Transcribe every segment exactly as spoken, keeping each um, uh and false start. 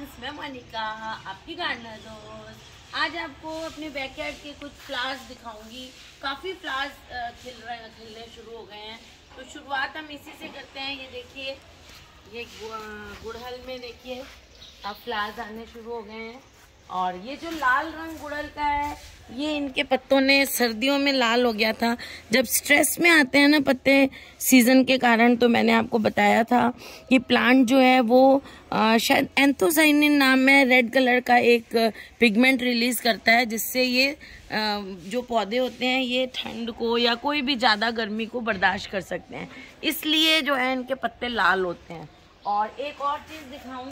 Friends, मैं मोनिका आपकी gardener दोस्त। आज आपको अपने बैकयार्ड के कुछ फ्लावर्स दिखाऊंगी। काफ़ी फ्लावर्स खिल रहे खिलने शुरू हो गए हैं, तो शुरुआत हम इसी से करते हैं। ये देखिए, ये गुड़हल में देखिए अब फ्लावर्स आने शुरू हो गए हैं। और ये जो लाल रंग गुड़हल का है, ये इनके पत्तों ने सर्दियों में लाल हो गया था। जब स्ट्रेस में आते हैं ना पत्ते सीजन के कारण, तो मैंने आपको बताया था कि प्लांट जो है वो आ, शायद एंथोसाइनिन नाम है, रेड कलर का एक पिगमेंट रिलीज करता है, जिससे ये आ, जो पौधे होते हैं ये ठंड को या कोई भी ज़्यादा गर्मी को बर्दाश्त कर सकते हैं। इसलिए जो है इनके पत्ते लाल होते हैं। और एक और चीज़ दिखाऊं,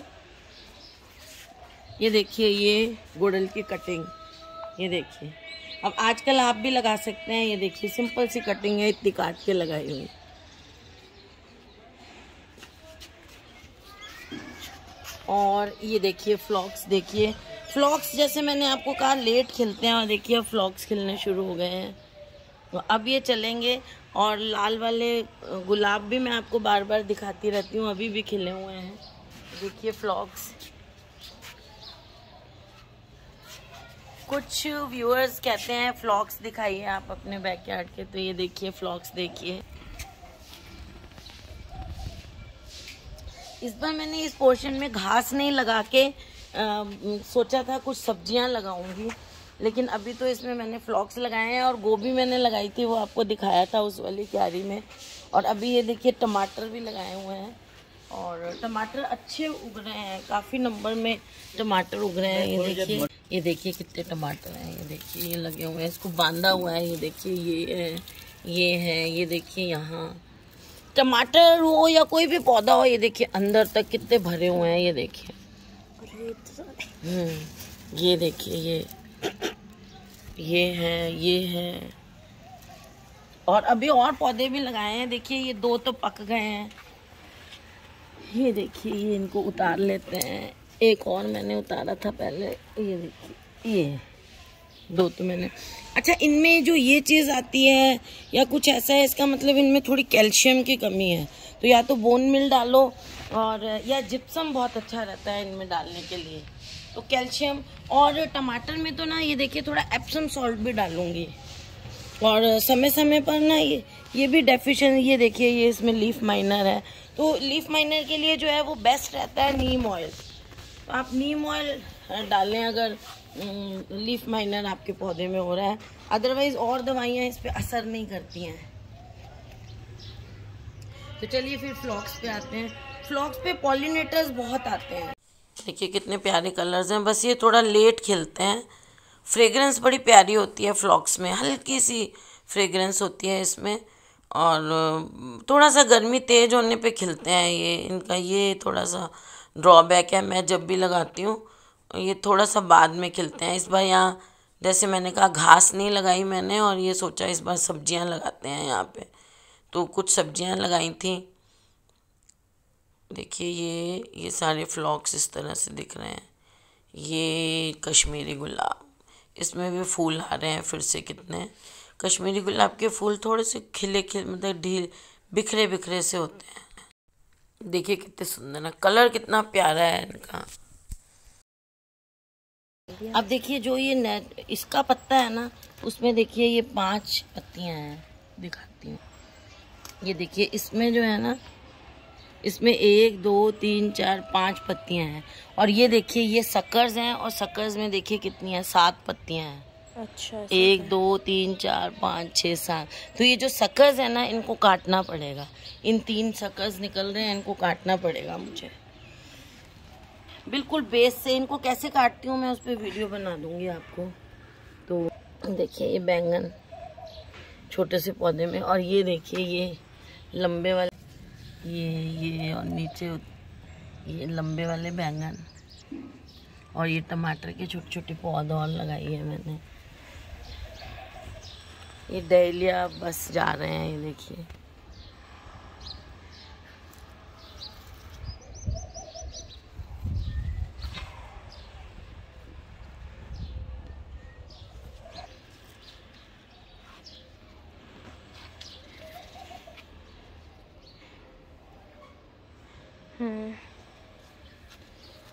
ये देखिए, ये गुड़हल की कटिंग, ये देखिए। अब आजकल आप भी लगा सकते हैं। ये देखिए, सिंपल सी कटिंग है, इतनी काट के लगाई हुई। और ये देखिए फ्लॉक्स, देखिए फ्लॉक्स जैसे मैंने आपको कहा लेट खिलते हैं, और देखिए अब फ्लॉक्स खिलने शुरू हो गए हैं। तो अब ये चलेंगे। और लाल वाले गुलाब भी मैं आपको बार बार दिखाती रहती हूँ, अभी भी खिले हुए हैं। देखिए फ्लॉक्स। कुछ व्यूअर्स कहते हैं फ्लॉक्स दिखाइए आप अपने बैकयार्ड के, तो ये देखिए फ्लॉक्स देखिए। इस बार मैंने इस पोर्शन में घास नहीं लगा के आ, सोचा था कुछ सब्जियां लगाऊंगी, लेकिन अभी तो इसमें मैंने फ्लॉक्स लगाए हैं। और गोभी मैंने लगाई थी, वो आपको दिखाया था उस वाली क्यारी में। और अभी ये देखिए टमाटर भी लगाए हुए हैं, और टमाटर अच्छे उग रहे हैं, काफ़ी नंबर में टमाटर उग रहे हैं। ये देखिए, ये देखिए कितने टमाटर हैं। ये देखिए, ये लगे हुए हैं, इसको बांधा हुआ है। ये देखिए, ये है, ये है, ये देखिए यहाँ टमाटर हो या कोई भी पौधा हो, ये देखिए अंदर तक कितने भरे हुए हैं। ये देखिए, हम्म ये देखिए, ये ये है, ये है। और अभी और पौधे भी लगाए हैं। देखिए, ये दो तो पक गए हैं। ये देखिए, ये इनको उतार लेते हैं। एक और मैंने उतारा था पहले। ये देखिए, ये दो तो मैंने। अच्छा, इनमें जो ये चीज़ आती है या कुछ ऐसा है, इसका मतलब इनमें थोड़ी कैल्शियम की कमी है। तो या तो बोन मिल डालो, और या जिप्सम बहुत अच्छा रहता है इनमें डालने के लिए, तो कैल्शियम। और टमाटर में तो ना ये देखिए थोड़ा एप्सम सॉल्ट भी डालूंगी। और समय समय पर ना ये ये भी डेफिशिएंट, ये देखिए, ये इसमें लीफ माइनर है। तो लीफ माइनर के लिए जो है वो बेस्ट रहता है नीम ऑयल। तो आप नीम ऑयल डालें अगर लीफ माइनर आपके पौधे में हो रहा है। अदरवाइज और दवाइयाँ इस पे असर नहीं करती हैं। तो चलिए फिर फ्लॉक्स पे आते हैं। फ्लॉक्स पे पॉलिनेटर्स बहुत आते हैं। देखिए कितने प्यारे कलर्स हैं, बस ये थोड़ा लेट खिलते हैं। फ्रेग्रेंस बड़ी प्यारी होती है फ्लॉक्स में, हल्की सी फ्रेग्रेंस होती है इसमें। और थोड़ा सा गर्मी तेज़ होने पे खिलते हैं ये। इनका ये थोड़ा सा ड्रॉबैक है। मैं जब भी लगाती हूँ ये थोड़ा सा बाद में खिलते हैं। इस बार यहाँ जैसे मैंने कहा घास नहीं लगाई मैंने, और ये सोचा इस बार सब्जियाँ लगाते हैं यहाँ पे, तो कुछ सब्जियाँ लगाई थी। देखिए, ये ये सारे फ्लॉक्स इस तरह से दिख रहे हैं। ये कश्मीरी गुलाब, इसमें भी फूल आ रहे हैं फिर से कितने। कश्मीरी गुलाब के फूल थोड़े से खिले खिले मतलब ढील बिखरे बिखरे से होते हैं। देखिए कितने सुंदर है, कलर कितना प्यारा है इनका। अब देखिए, जो ये नेट इसका पत्ता है ना, उसमें देखिए ये पांच पत्तियां हैं, दिखाती हूँ। ये देखिए, इसमें जो है ना, इसमें एक दो तीन चार पांच पत्तियां हैं। और ये देखिए, ये सकर्स हैं, और सकर्स में देखिए कितनी है, सात पत्तियां हैं। अच्छा, एक दो तीन चार पाँच छः सात। तो ये जो सकर्स है ना, इनको काटना पड़ेगा। इन तीन सकर्स निकल रहे हैं, इनको काटना पड़ेगा मुझे बिल्कुल बेस से। इनको कैसे काटती हूँ मैं उस पर वीडियो बना दूंगी आपको। तो देखिए, ये बैंगन छोटे से पौधे में, और ये देखिए ये लंबे वाले, ये ये और नीचे ये लंबे वाले बैंगन। और ये टमाटर के छोटे छोटे पौधे और लगाई है मैंने। ये डहेलिया बस जा रहे हैं, ये देखिए।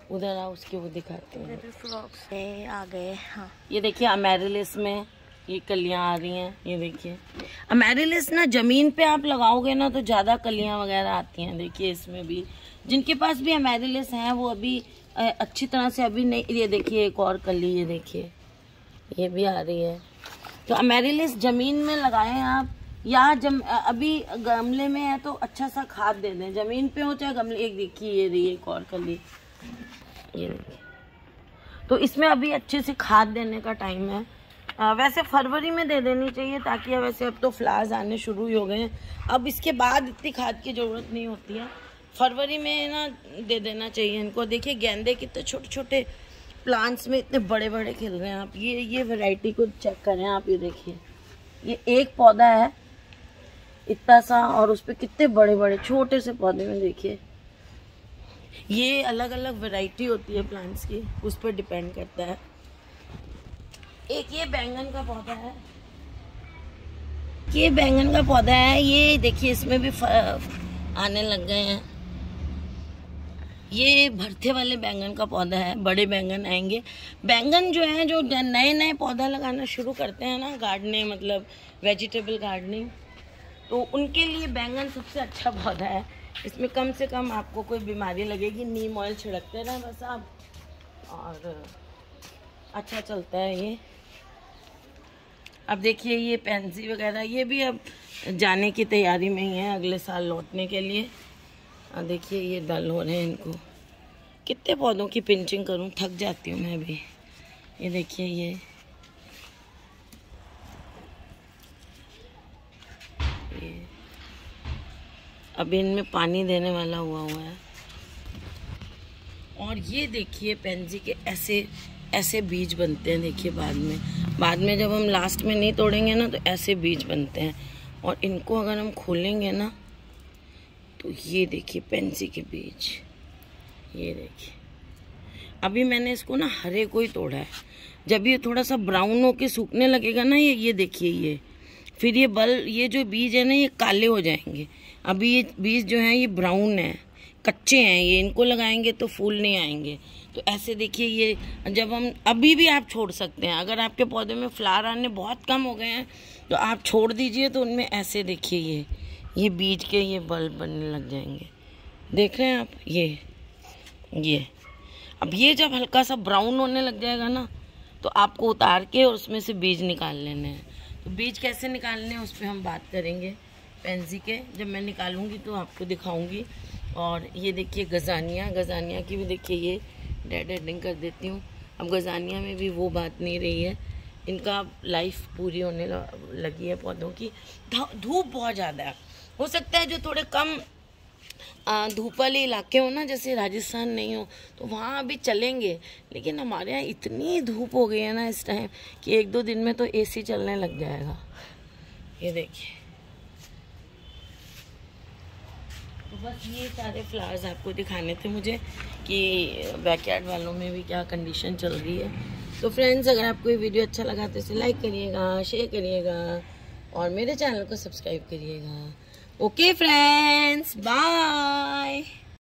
उधर आओ, उसके वो दिखाते हैं। ये आ गए। हाँ, ये देखिए अमेरिलिस में ये कलियां आ रही हैं। ये देखिए अमेरिलिस ना जमीन पे आप लगाओगे ना तो ज्यादा कलियां वगैरह आती हैं। देखिए इसमें भी जिनके पास भी अमेरिलिस हैं वो अभी अच्छी तरह से अभी नहीं। ये देखिए एक और कली, ये देखिए ये भी आ रही है। तो अमेरिलिस जमीन में लगाएं आप, या जम अभी गमले में है तो अच्छा सा खाद दे दें। जमीन पे हो चाहे गमले। एक देखिए ये रही एक और कली, ये देखिए। तो इसमें अभी अच्छे से खाद देने का टाइम है। आ, वैसे फरवरी में दे देनी चाहिए ताकि वैसे अब तो फ्लावर्स आने शुरू ही हो गए हैं। अब इसके बाद इतनी खाद की ज़रूरत नहीं होती है। फरवरी में ना दे देना चाहिए इनको। देखिए गेंदे कितने छोटे छोटे प्लांट्स में इतने बड़े बड़े खिल रहे हैं। आप ये ये वैरायटी को चेक करें आप। ये देखिए ये एक पौधा है इतना सा और उस पर कितने बड़े बड़े छोटे से पौधे में देखिए। ये अलग अलग वैरायटी होती है प्लांट्स की, उस पर डिपेंड करता है। एक ये बैंगन का पौधा है, ये बैंगन का पौधा है। ये देखिए इसमें भी आने लग गए हैं। ये भरथे वाले बैंगन का पौधा है, बड़े बैंगन आएंगे। बैंगन जो है जो नए नए पौधा लगाना शुरू करते हैं ना, गार्डनिंग मतलब वेजिटेबल गार्डनिंग, तो उनके लिए बैंगन सबसे अच्छा पौधा है। इसमें कम से कम आपको कोई बीमारी लगेगी, नीम ऑयल छिड़कते रहें बस आप, और अच्छा चलता है ये। अब देखिए ये पेंसी वगैरह ये भी अब जाने की तैयारी में ही है अगले साल लौटने के लिए। और देखिए ये डल हो रहे हैं इनको। कितने पौधों की पिंचिंग करूं, थक जाती हूँ मैं भी। ये देखिए ये ये अभी इनमें पानी देने वाला हुआ हुआ है। और ये देखिए पेंजी के ऐसे ऐसे बीज बनते हैं। देखिए बाद में बाद में जब हम लास्ट में नहीं तोड़ेंगे ना तो ऐसे बीज बनते हैं। और इनको अगर हम खोलेंगे ना तो ये देखिए पेंसी के बीज, ये देखिए। अभी मैंने इसको ना हरे को ही तोड़ा है। जब ये थोड़ा सा ब्राउन होके सूखने लगेगा ना, ये ये देखिए ये फिर ये बल ये जो बीज है ना ये काले हो जाएंगे। अभी ये बीज जो है ये ब्राउन है, कच्चे हैं ये। इनको लगाएंगे तो फूल नहीं आएंगे। तो ऐसे देखिए ये जब हम अभी भी आप छोड़ सकते हैं। अगर आपके पौधे में फ्लावर आने बहुत कम हो गए हैं तो आप छोड़ दीजिए। तो उनमें ऐसे देखिए ये ये बीज के ये बल्ब बनने लग जाएंगे। देख रहे हैं आप ये ये अब ये जब हल्का सा ब्राउन होने लग जाएगा ना तो आपको उतार के और उसमें से बीज निकाल लेने हैं। तो बीज कैसे निकालने हैं उस पर हम बात करेंगे पेंसी के। जब मैं निकालूंगी तो आपको दिखाऊंगी। और ये देखिए गजानिया गजानिया की भी देखिए ये डेड एंडिंग कर देती हूँ। अब गजानिया में भी वो बात नहीं रही है, इनका लाइफ पूरी होने लगी है पौधों की। धूप बहुत ज़्यादा है। हो सकता है जो थोड़े कम धूप वाले इलाके हो ना, जैसे राजस्थान नहीं हो, तो वहाँ अभी चलेंगे। लेकिन हमारे यहाँ इतनी धूप हो गई है ना इस टाइम कि एक दो दिन में तो एसी चलने लग जाएगा। ये देखिए तो बस ये सारे फ्लावर्स आपको दिखाने थे मुझे कि बैकयार्ड वालों में भी क्या कंडीशन चल रही है। तो फ्रेंड्स अगर आपको ये वीडियो अच्छा लगा तो इसे लाइक करिएगा, शेयर करिएगा और मेरे चैनल को सब्सक्राइब करिएगा। Okay friends, bye.